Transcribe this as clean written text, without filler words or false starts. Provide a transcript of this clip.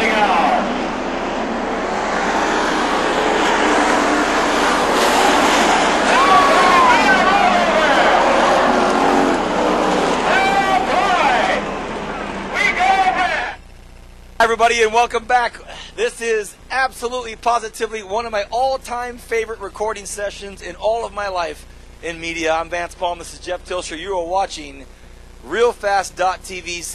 coming out. Hi everybody and welcome back. This is absolutely positively one of my all-time favorite recording sessions in all of my life in media. I'm Vance Palm, this is Jeff Tilsher. You are watching RealFast.tv.